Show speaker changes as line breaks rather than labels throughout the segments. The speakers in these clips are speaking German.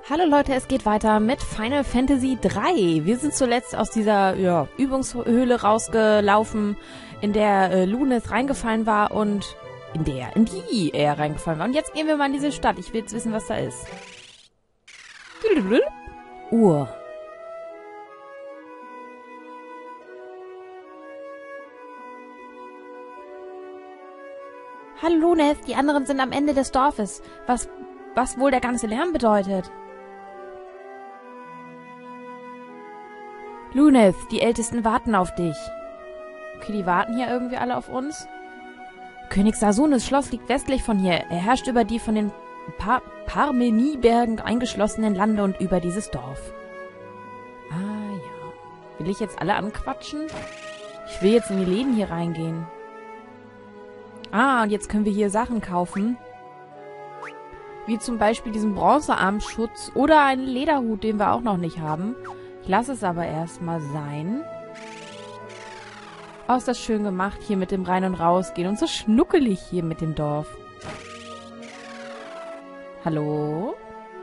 Hallo Leute, es geht weiter mit Final Fantasy 3. Wir sind zuletzt aus dieser Übungshöhle rausgelaufen, in der Luneth reingefallen war und in die er reingefallen war. Und jetzt gehen wir mal in diese Stadt. Ich will jetzt wissen, was da ist. Uhr. Hallo Luneth, die anderen sind am Ende des Dorfes. Was wohl der ganze Lärm bedeutet? Luneth, die Ältesten warten auf dich. Okay, die warten hier irgendwie alle auf uns. König Sasunes Schloss liegt westlich von hier. Er herrscht über die von den Parmenibergen eingeschlossenen Lande und über dieses Dorf. Ah, ja. Will ich jetzt alle anquatschen? Ich will jetzt in die Läden hier reingehen. Ah, und jetzt können wir hier Sachen kaufen. Wie zum Beispiel diesen Bronzearmschutz oder einen Lederhut, den wir auch noch nicht haben. Ich lasse es aber erstmal sein. Oh, ist das schön gemacht hier mit dem Rein- und Rausgehen. Und so schnuckelig hier mit dem Dorf. Hallo?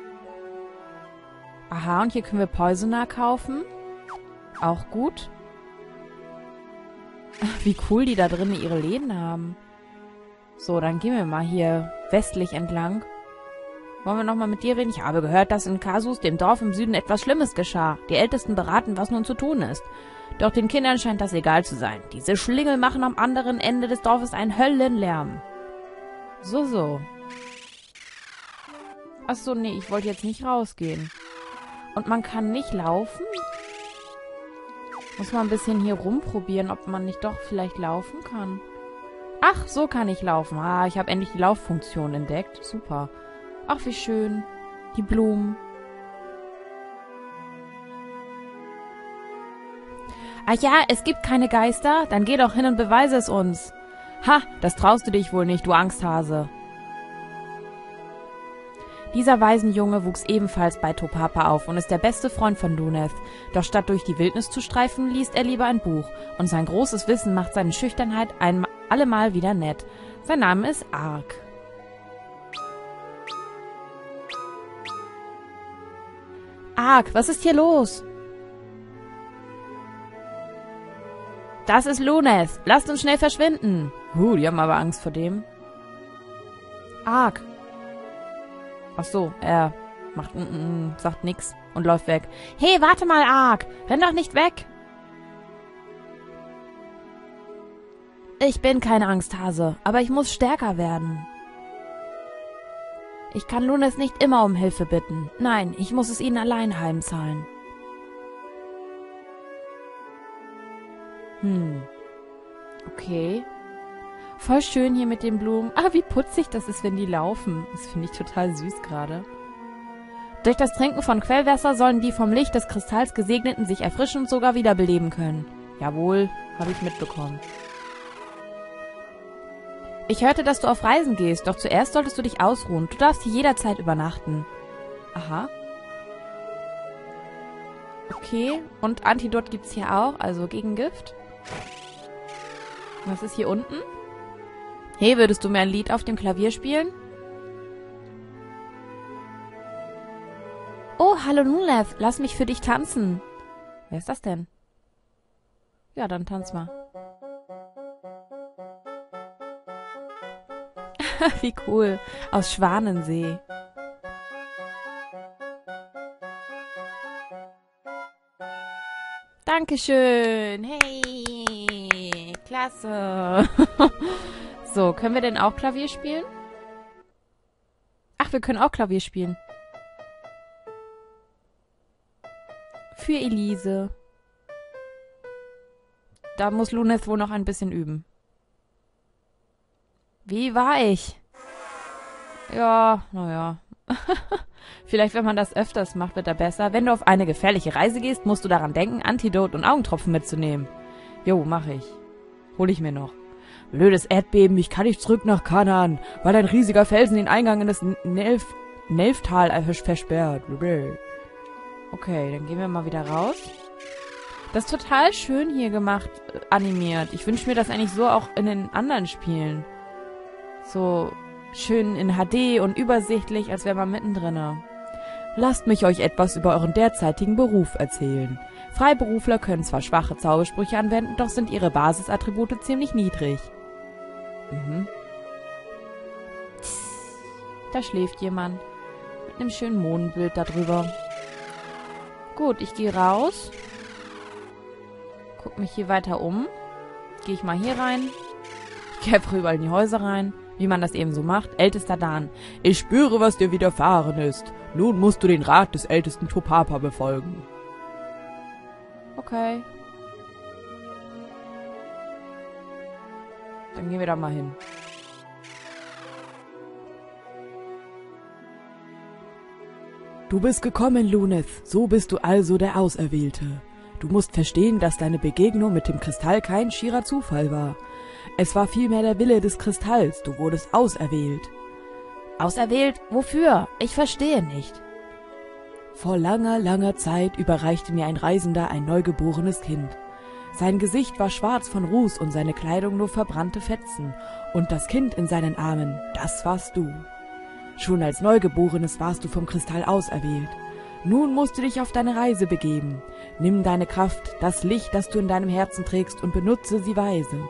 Aha, und hier können wir Poisoner kaufen. Auch gut. Ach, wie cool die da drinnen ihre Läden haben. So, dann gehen wir mal hier westlich entlang. Wollen wir nochmal mit dir reden? Ich habe gehört, dass in Kasus, dem Dorf im Süden, etwas Schlimmes geschah. Die Ältesten beraten, was nun zu tun ist. Doch den Kindern scheint das egal zu sein. Diese Schlingel machen am anderen Ende des Dorfes einen Höllenlärm. So. Achso, nee, ich wollte jetzt nicht rausgehen. Und man kann nicht laufen? Muss man ein bisschen hier rumprobieren, ob man nicht doch vielleicht laufen kann. Ach, so kann ich laufen. Ah, ich habe endlich die Lauffunktion entdeckt. Super. Ach, wie schön. Die Blumen. Ach ja, es gibt keine Geister? Dann geh doch hin und beweise es uns. Ha, das traust du dich wohl nicht, du Angsthase. Dieser Waisenjunge wuchs ebenfalls bei Topapa auf und ist der beste Freund von Luneth. Doch statt durch die Wildnis zu streifen, liest er lieber ein Buch. Und sein großes Wissen macht seine Schüchternheit allemal wieder nett. Sein Name ist Ark. Ark, was ist hier los? Das ist Luneth. Lasst uns schnell verschwinden. Die haben aber Angst vor dem. Ark. Ach so, er macht sagt nix und läuft weg. Hey, warte mal, Ark. Renn doch nicht weg. Ich bin keine Angsthase, aber ich muss stärker werden. Ich kann Luneth nicht immer um Hilfe bitten. Nein, ich muss es ihnen allein heimzahlen. Okay. Voll schön hier mit den Blumen. Ah, wie putzig das ist, wenn die laufen. Das finde ich total süß gerade. Durch das Trinken von Quellwasser sollen die vom Licht des Kristalls Gesegneten sich erfrischen und sogar wiederbeleben können. Jawohl, habe ich mitbekommen. Ich hörte, dass du auf Reisen gehst, doch zuerst solltest du dich ausruhen. Du darfst hier jederzeit übernachten. Aha. Okay, und Antidot gibt's hier auch, also gegen Gift. Was ist hier unten? Hey, würdest du mir ein Lied auf dem Klavier spielen? Oh, hallo Luneth, lass mich für dich tanzen. Wer ist das denn? Ja, dann tanz mal. Wie cool. Aus Schwanensee. Dankeschön. Hey. Klasse. So, können wir denn auch Klavier spielen? Ach, wir können auch Klavier spielen. Für Elise. Da muss Luneth wohl noch ein bisschen üben. Wie war ich? Ja, naja. Vielleicht, wenn man das öfters macht, wird er besser. Wenn du auf eine gefährliche Reise gehst, musst du daran denken, Antidot und Augentropfen mitzunehmen. Jo, mach ich. Hol ich mir noch. Blödes Erdbeben, ich kann nicht zurück nach Kanaan, weil ein riesiger Felsen den Eingang in das Nelftal versperrt. Okay, dann gehen wir mal wieder raus. Das ist total schön hier gemacht, animiert. Ich wünsche mir das eigentlich so auch in den anderen Spielen. So schön in HD und übersichtlich, als wäre man mittendrin. Lasst mich euch etwas über euren derzeitigen Beruf erzählen. Freiberufler können zwar schwache Zaubersprüche anwenden, doch sind ihre Basisattribute ziemlich niedrig. Da schläft jemand. Mit einem schönen Mondbild darüber. Gut, ich gehe raus. Guck mich hier weiter um. Gehe ich mal hier rein. Ich gehe einfach überall in die Häuser rein. Wie man das eben so macht. Ältester Dan. Ich spüre, was dir widerfahren ist. Nun musst du den Rat des ältesten Topapa befolgen. Okay. Dann gehen wir da mal hin. Du bist gekommen, Luneth. So bist du also der Auserwählte. Du musst verstehen, dass deine Begegnung mit dem Kristall kein schierer Zufall war. Es war vielmehr der Wille des Kristalls. Du wurdest auserwählt. Auserwählt? Wofür? Ich verstehe nicht. Vor langer, langer Zeit überreichte mir ein Reisender ein neugeborenes Kind. Sein Gesicht war schwarz von Ruß und seine Kleidung nur verbrannte Fetzen. Und das Kind in seinen Armen, das warst du. Schon als Neugeborenes warst du vom Kristall auserwählt. Nun musst du dich auf deine Reise begeben. Nimm deine Kraft, das Licht, das du in deinem Herzen trägst, und benutze sie weise.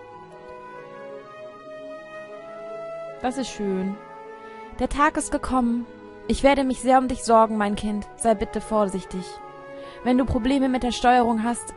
Das ist schön. Der Tag ist gekommen. Ich werde mich sehr um dich sorgen, mein Kind. Sei bitte vorsichtig. Wenn du Probleme mit der Steuerung hast,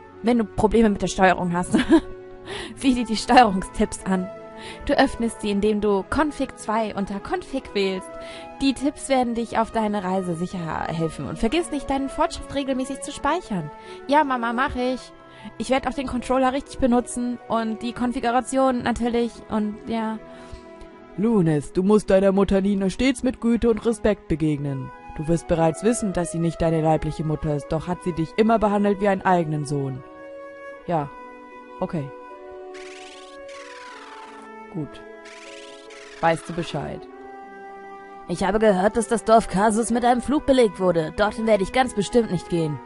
sieh dir die Steuerungstipps an. Du öffnest sie, indem du Config 2 unter Config wählst. Die Tipps werden dich auf deine Reise sicher helfen. Und vergiss nicht, deinen Fortschritt regelmäßig zu speichern. Ja, Mama, mache ich. Ich werde auch den Controller richtig benutzen und die Konfiguration natürlich und ja. Luneth, du musst deiner Mutter Nina stets mit Güte und Respekt begegnen. Du wirst bereits wissen, dass sie nicht deine leibliche Mutter ist, doch hat sie dich immer behandelt wie einen eigenen Sohn. Ja, okay. Gut. Weißt du Bescheid. Ich habe gehört, dass das Dorf Kasus mit einem Fluch belegt wurde. Dorthin werde ich ganz bestimmt nicht gehen.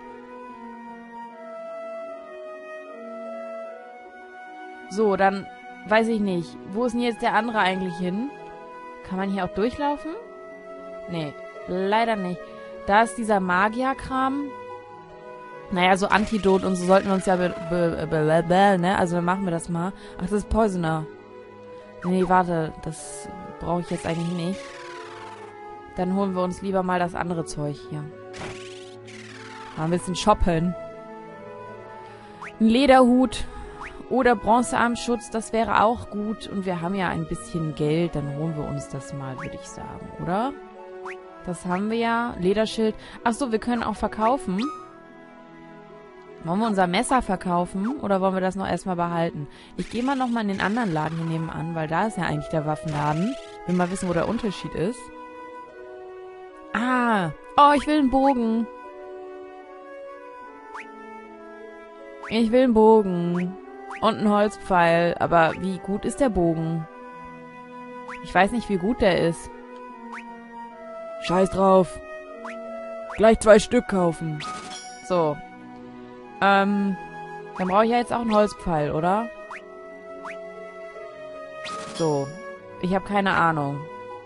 So, dann weiß ich nicht. Wo ist denn jetzt der andere eigentlich hin? Kann man hier auch durchlaufen? Nee, leider nicht. Da ist dieser Magierkram. Naja, so Antidot und so sollten wir uns ja ne? Also dann machen wir das mal. Ach, das ist Poisoner. Nee, warte, das brauche ich jetzt eigentlich nicht. Dann holen wir uns lieber mal das andere Zeug hier. Mal ein bisschen shoppen. Ein Lederhut oder Bronzearmschutz, das wäre auch gut. Und wir haben ja ein bisschen Geld, dann holen wir uns das mal, würde ich sagen, oder? Das haben wir ja. Lederschild. Ach so, wir können auch verkaufen. Wollen wir unser Messer verkaufen oder wollen wir das noch erstmal behalten? Ich gehe mal nochmal in den anderen Laden hier nebenan, weil da ist ja eigentlich der Waffenladen. Will mal wissen, wo der Unterschied ist. Ah, oh, ich will einen Bogen. Ich will einen Bogen. Und einen Holzpfeil. Aber wie gut ist der Bogen? Ich weiß nicht, wie gut der ist. Scheiß drauf. Gleich 2 Stück kaufen. So. Dann brauche ich ja jetzt auch einen Holzpfeil, oder? So. Ich habe keine Ahnung.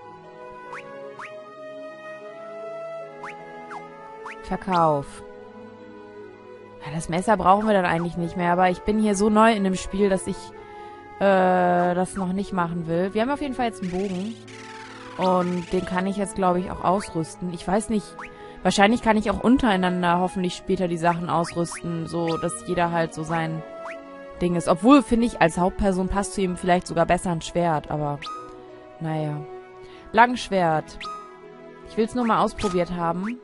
Verkauf. Ja, das Messer brauchen wir dann eigentlich nicht mehr, aber ich bin hier so neu in dem Spiel, dass ich das noch nicht machen will. Wir haben auf jeden Fall jetzt einen Bogen. Und den kann ich jetzt, glaube ich, auch ausrüsten. Ich weiß nicht... Wahrscheinlich kann ich auch untereinander hoffentlich später die Sachen ausrüsten, so dass jeder halt so sein Ding ist. Obwohl, finde ich, als Hauptperson passt zu ihm vielleicht sogar besser ein Schwert, aber naja. Langschwert. Ich will es nur mal ausprobiert haben.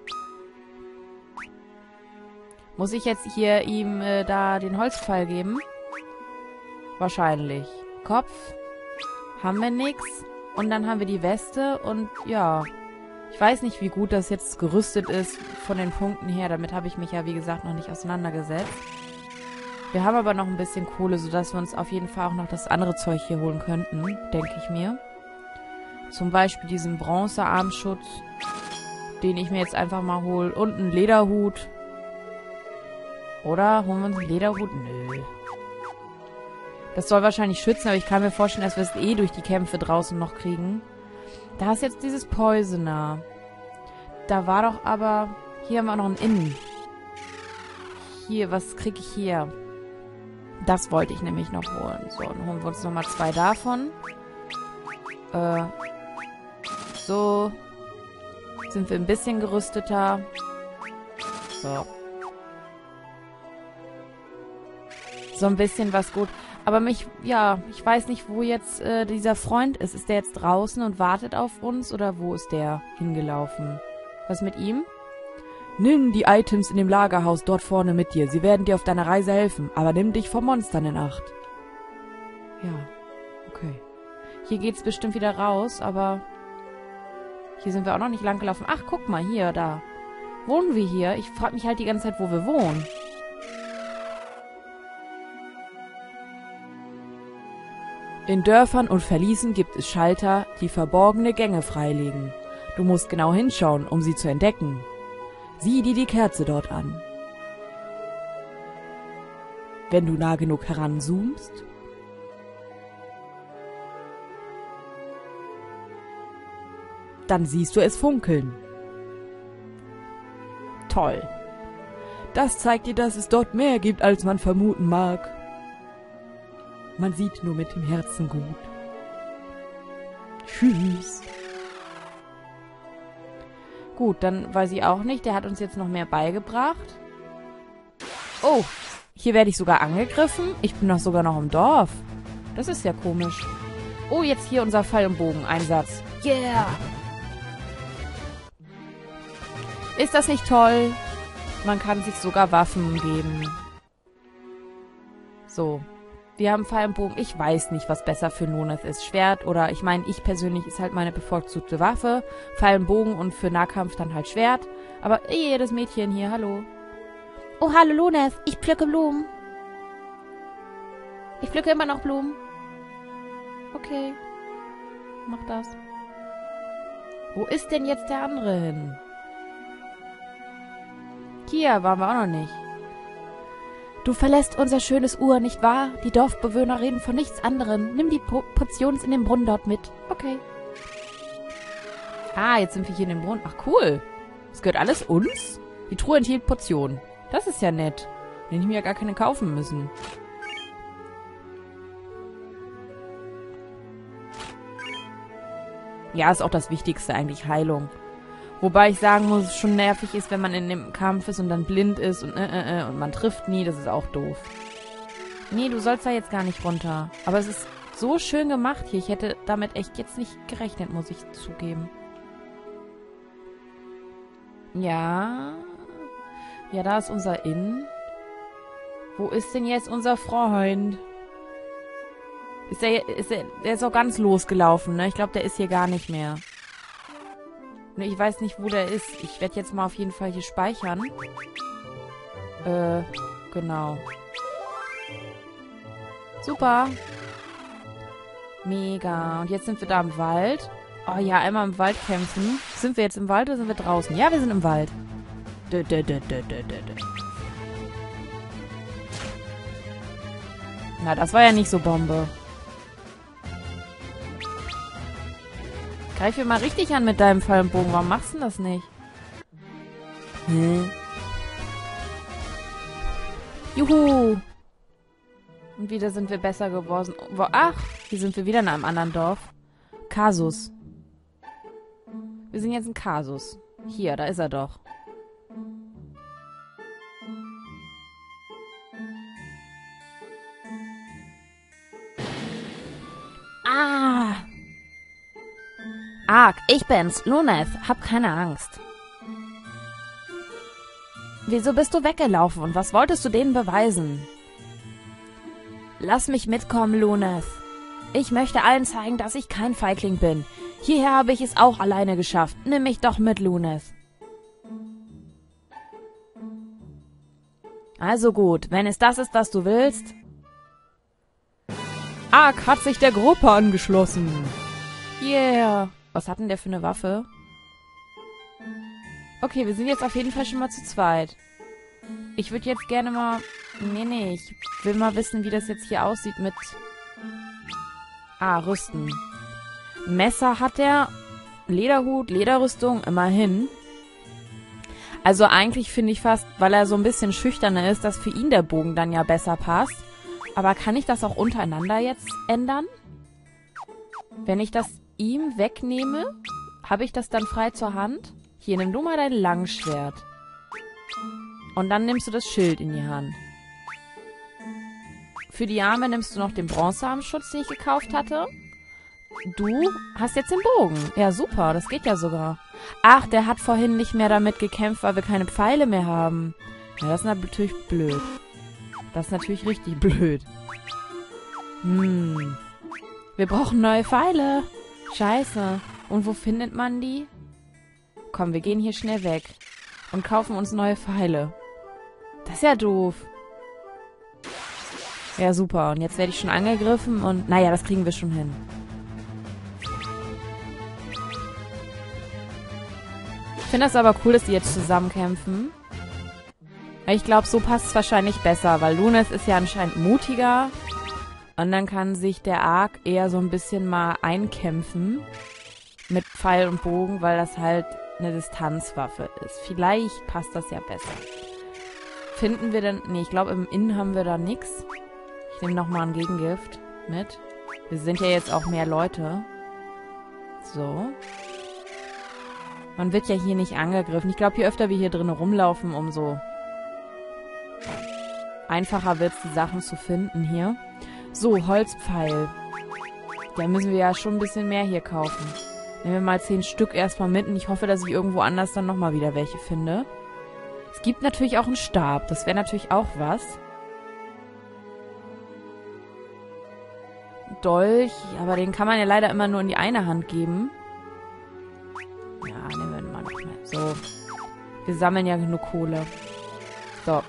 Muss ich jetzt hier ihm da den Holzpfeil geben? Wahrscheinlich. Kopf. Haben wir nix. Und dann haben wir die Weste und ja... Ich weiß nicht, wie gut das jetzt gerüstet ist von den Punkten her. Damit habe ich mich ja, wie gesagt, noch nicht auseinandergesetzt. Wir haben aber noch ein bisschen Kohle, sodass wir uns auf jeden Fall auch noch das andere Zeug hier holen könnten, denke ich mir. Zum Beispiel diesen Bronzearmschutz, den ich mir jetzt einfach mal hole. Und einen Lederhut. Oder? Holen wir uns einen Lederhut? Nö. Das soll wahrscheinlich schützen, aber ich kann mir vorstellen, dass wir es eh durch die Kämpfe draußen noch kriegen. Da ist jetzt dieses Poisoner. Da war doch aber... Hier haben wir noch ein Inn. Hier, was kriege ich hier? Das wollte ich nämlich noch holen. So, dann holen wir uns nochmal 2 davon. So. Sind wir ein bisschen gerüsteter. So. So ein bisschen was gut. Aber ich weiß nicht, wo jetzt dieser Freund ist. Ist der jetzt draußen und wartet auf uns? Oder wo ist der hingelaufen? Was mit ihm? Nimm die Items in dem Lagerhaus dort vorne mit dir. Sie werden dir auf deiner Reise helfen. Aber nimm dich vor Monstern in Acht. Ja, okay. Hier geht's bestimmt wieder raus, aber... Hier sind wir auch noch nicht lang gelaufen. Ach, guck mal, hier, da. Wohnen wir hier? Ich frage mich halt die ganze Zeit, wo wir wohnen. In Dörfern und Verließen gibt es Schalter, die verborgene Gänge freilegen. Du musst genau hinschauen, um sie zu entdecken. Sieh dir die Kerze dort an. Wenn du nah genug heranzoomst, dann siehst du es funkeln. Toll. Das zeigt dir, dass es dort mehr gibt, als man vermuten mag. Man sieht nur mit dem Herzen gut. Tschüss. Gut, dann weiß ich auch nicht. Der hat uns jetzt noch mehr beigebracht. Oh, hier werde ich sogar angegriffen. Ich bin doch sogar noch im Dorf. Das ist ja komisch. Oh, jetzt hier unser Pfeil- und Bogen-Einsatz. Yeah! Ist das nicht toll? Man kann sich sogar Waffen geben. So. Wir haben Pfeil und Bogen. Ich weiß nicht, was besser für Luneth ist. Schwert oder, ich meine, ich persönlich ist halt meine bevorzugte Waffe. Pfeil und Bogen und für Nahkampf dann halt Schwert. Aber, das Mädchen hier, hallo. Oh, hallo Luneth. Ich pflücke Blumen. Ich pflücke immer noch Blumen. Okay. Mach das. Wo ist denn jetzt der andere hin? Hier waren wir auch noch nicht. Du verlässt unser schönes Uhr, nicht wahr? Die Dorfbewohner reden von nichts anderem. Nimm die Potions in den Brunnen dort mit. Okay. Ah, jetzt sind wir hier in dem Brunnen. Ach, cool. Das gehört alles uns? Die Truhe enthielt Potionen. Das ist ja nett. Hätte ich mir ja gar keine kaufen müssen. Ja, ist auch das Wichtigste eigentlich, Heilung. Wobei ich sagen muss, es schon nervig ist, wenn man in dem Kampf ist und dann blind ist und man trifft nie. Das ist auch doof. Nee, du sollst da jetzt gar nicht runter. Aber es ist so schön gemacht hier. Ich hätte damit echt jetzt nicht gerechnet, muss ich zugeben. Ja. Ja, da ist unser Inn. Wo ist denn jetzt unser Freund? Der ist auch ganz losgelaufen, ne? Ich glaube, der ist hier gar nicht mehr. Ich weiß nicht, wo der ist. Ich werde jetzt mal auf jeden Fall hier speichern. Genau. Super. Mega. Und jetzt sind wir da im Wald. Oh ja, einmal im Wald kämpfen. Sind wir jetzt im Wald oder sind wir draußen? Ja, wir sind im Wald. Na, das war ja nicht so Bombe. Greif dir mal richtig an mit deinem Pfeil und Bogen. Warum machst du denn das nicht? Juhu! Und wieder sind wir besser geworden. Ach, hier sind wir wieder in einem anderen Dorf. Kasus. Wir sind jetzt in Kasus. Hier, da ist er doch. Ah! Ark, ich bin's, Luneth. Hab keine Angst. Wieso bist du weggelaufen und was wolltest du denen beweisen? Lass mich mitkommen, Luneth. Ich möchte allen zeigen, dass ich kein Feigling bin. Hierher habe ich es auch alleine geschafft. Nimm mich doch mit, Luneth. Also gut, wenn es das ist, was du willst. Ark hat sich der Gruppe angeschlossen. Yeah. Was hat denn der für eine Waffe? Okay, wir sind jetzt auf jeden Fall schon mal zu zweit. Ich würde jetzt gerne mal... Nee, ich will mal wissen, wie das jetzt hier aussieht mit... Ah, Rüsten. Messer hat er. Lederhut, Lederrüstung, immerhin. Also eigentlich finde ich fast, weil er so ein bisschen schüchterner ist, dass für ihn der Bogen dann ja besser passt. Aber kann ich das auch untereinander jetzt ändern? Wenn ich das ihm wegnehme, habe ich das dann frei zur Hand? Hier, nimm du mal dein Langschwert. Und dann nimmst du das Schild in die Hand. Für die Arme nimmst du noch den Bronzearmschutz, den ich gekauft hatte. Du hast jetzt den Bogen. Ja, super, das geht ja sogar. Ach, der hat vorhin nicht mehr damit gekämpft, weil wir keine Pfeile mehr haben. Ja, das ist natürlich blöd. Das ist natürlich richtig blöd. Wir brauchen neue Pfeile. Scheiße. Und wo findet man die? Komm, wir gehen hier schnell weg. Und kaufen uns neue Pfeile. Das ist ja doof. Ja, super. Und jetzt werde ich schon angegriffen und... Naja, das kriegen wir schon hin. Ich finde das aber cool, dass die jetzt zusammen kämpfen. Ich glaube, so passt es wahrscheinlich besser, weil Lunes ist ja anscheinend mutiger. Und dann kann sich der Ark eher so ein bisschen mal einkämpfen. Mit Pfeil und Bogen, weil das halt eine Distanzwaffe ist. Vielleicht passt das ja besser. Finden wir denn... Nee, ich glaube, im Inn haben wir da nichts. Ich nehme nochmal ein Gegengift mit. Wir sind ja jetzt auch mehr Leute. So. Man wird ja hier nicht angegriffen. Ich glaube, je öfter wir hier drinnen rumlaufen, umso einfacher wird es, die Sachen zu finden hier. So, Holzpfeil. Da müssen wir ja schon ein bisschen mehr hier kaufen. Nehmen wir mal 10 Stück erstmal mit und ich hoffe, dass ich irgendwo anders dann nochmal wieder welche finde. Es gibt natürlich auch einen Stab. Das wäre natürlich auch was. Dolch, aber den kann man ja leider immer nur in die eine Hand geben. Ja, nehmen wir mal noch mehr. So. Wir sammeln ja genug Kohle. So.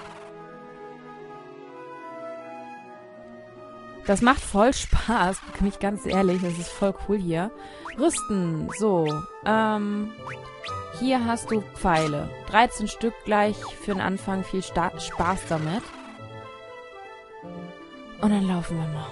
Das macht voll Spaß, bin ich ganz ehrlich. Das ist voll cool hier. Rüsten. So. Hier hast du Pfeile. 13 Stück gleich für den Anfang. Viel Spaß damit. Und dann laufen wir mal.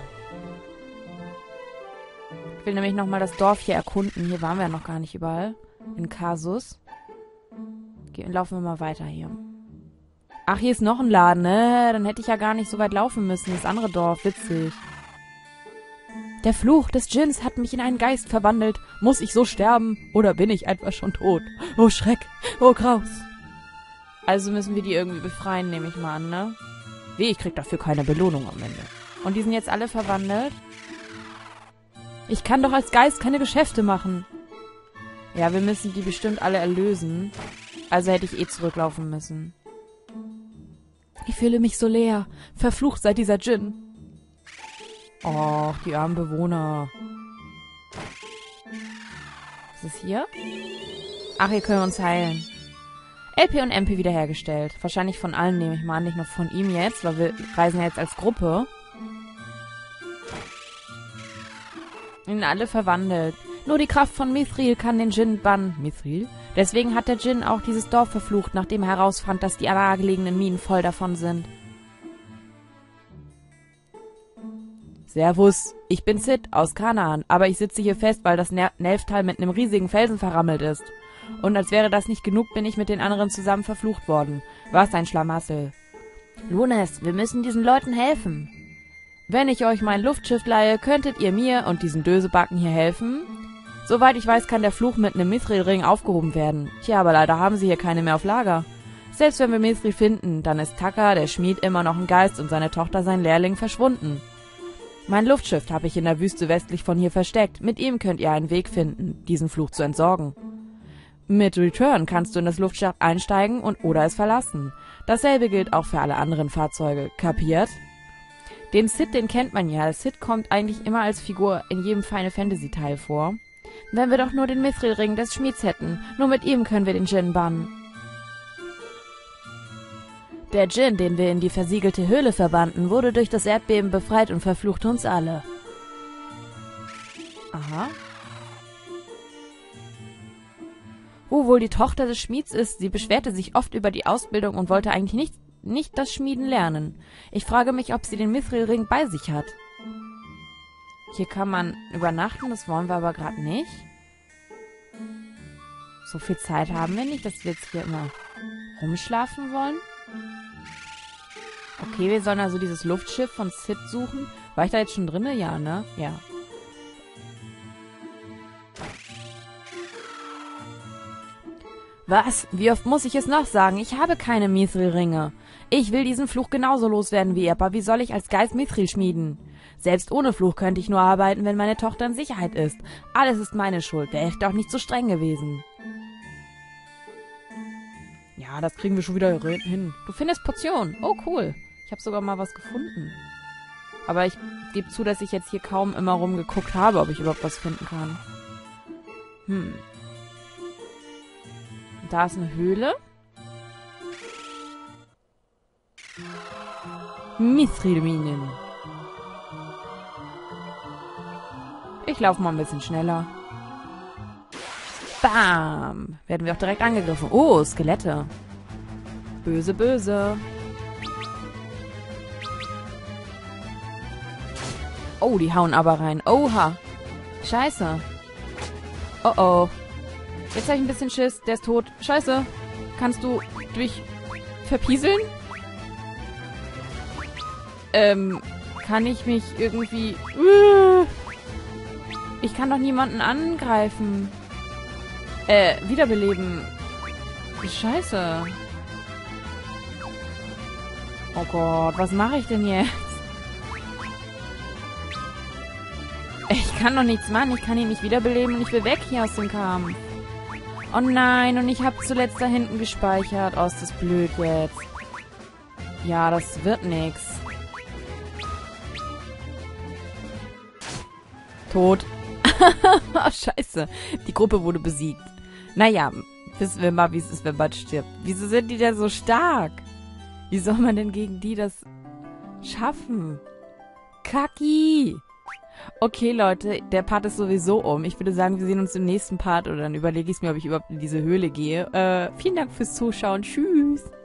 Ich will nämlich nochmal das Dorf hier erkunden. Hier waren wir ja noch gar nicht überall. In Kasus. Laufen wir mal weiter hier. Ach, hier ist noch ein Laden, ne? Dann hätte ich ja gar nicht so weit laufen müssen. Das andere Dorf, witzig. Der Fluch des Djinns hat mich in einen Geist verwandelt. Muss ich so sterben? Oder bin ich einfach schon tot? Oh Schreck, oh Graus. Also müssen wir die irgendwie befreien, nehme ich mal an, ne? Weh, ich krieg dafür keine Belohnung am Ende. Und die sind jetzt alle verwandelt? Ich kann doch als Geist keine Geschäfte machen. Ja, wir müssen die bestimmt alle erlösen. Also hätte ich zurücklaufen müssen. Ich fühle mich so leer. Verflucht sei dieser Djinn. Och, die armen Bewohner. Was ist hier? Ach, hier können wir uns heilen. LP und MP wiederhergestellt. Wahrscheinlich von allen, nehme ich mal an. Nicht nur von ihm jetzt, weil wir reisen ja jetzt als Gruppe. In alle verwandelt. Nur die Kraft von Mithril kann den Djinn bannen. Mithril? Deswegen hat der Djinn auch dieses Dorf verflucht, nachdem er herausfand, dass die nahegelegenen Minen voll davon sind. Servus, ich bin Sid aus Kanaan, aber ich sitze hier fest, weil das Nelftal mit einem riesigen Felsen verrammelt ist. Und als wäre das nicht genug, bin ich mit den anderen zusammen verflucht worden. Was ein Schlamassel. Lunes, wir müssen diesen Leuten helfen. Wenn ich euch mein Luftschiff leihe, könntet ihr mir und diesen Dösebacken hier helfen? Soweit ich weiß, kann der Fluch mit einem Mithril-Ring aufgehoben werden. Tja, aber leider haben sie hier keine mehr auf Lager. Selbst wenn wir Mithril finden, dann ist Taka, der Schmied, immer noch ein Geist und seine Tochter, sein Lehrling, verschwunden. Mein Luftschiff habe ich in der Wüste westlich von hier versteckt. Mit ihm könnt ihr einen Weg finden, diesen Fluch zu entsorgen. Mit Return kannst du in das Luftschiff einsteigen und oder es verlassen. Dasselbe gilt auch für alle anderen Fahrzeuge. Kapiert? Den Sid, den kennt man ja. Sid kommt eigentlich immer als Figur in jedem Final Fantasy Teil vor. Wenn wir doch nur den Mithril-Ring des Schmieds hätten. Nur mit ihm können wir den Djinn bannen. Der Djinn, den wir in die versiegelte Höhle verbannten, wurde durch das Erdbeben befreit und verflucht uns alle. Aha. Wo wohl die Tochter des Schmieds ist, sie beschwerte sich oft über die Ausbildung und wollte eigentlich nicht das Schmieden lernen. Ich frage mich, ob sie den Mithril-Ring bei sich hat. Hier kann man übernachten, das wollen wir aber gerade nicht. So viel Zeit haben wir nicht, dass wir jetzt hier immer rumschlafen wollen? Okay, wir sollen also dieses Luftschiff von Sid suchen. War ich da jetzt schon drinne? Ja, ne? Ja. Was? Wie oft muss ich es noch sagen? Ich habe keine Mithril-Ringe. Ich will diesen Fluch genauso loswerden wie ihr, aber wie soll ich als Geist Mithril schmieden? Selbst ohne Fluch könnte ich nur arbeiten, wenn meine Tochter in Sicherheit ist. Alles ist meine Schuld. Wäre ich doch nicht so streng gewesen. Ja, das kriegen wir schon wieder hin. Du findest Portionen. Oh, cool. Ich habe sogar mal was gefunden. Aber ich gebe zu, dass ich jetzt hier kaum immer rumgeguckt habe, ob ich überhaupt was finden kann. Da ist eine Höhle. Mithrilminen. Ich laufe mal ein bisschen schneller. Bam! Werden wir auch direkt angegriffen. Oh, Skelette. Böse, böse. Oh, die hauen aber rein. Oha. Scheiße. Oh, oh. Jetzt habe ich ein bisschen Schiss. Der ist tot. Scheiße. Kannst du dich verpieseln? Kann ich mich irgendwie... Ich kann doch niemanden angreifen. Wiederbeleben. Scheiße. Oh Gott, was mache ich denn jetzt? Ich kann doch nichts machen. Ich kann ihn nicht wiederbeleben und ich will weg hier aus dem Kampf. Oh nein, und ich habe zuletzt da hinten gespeichert. Oh, ist das blöd jetzt. Ja, das wird nix. Tot. Oh, scheiße. Die Gruppe wurde besiegt. Naja, wissen wir mal, wie es ist, wenn man stirbt. Wieso sind die denn so stark? Wie soll man denn gegen die das schaffen? Kaki! Okay, Leute, der Part ist sowieso um. Ich würde sagen, wir sehen uns im nächsten Part oder dann überlege ich es mir, ob ich überhaupt in diese Höhle gehe. Vielen Dank fürs Zuschauen. Tschüss!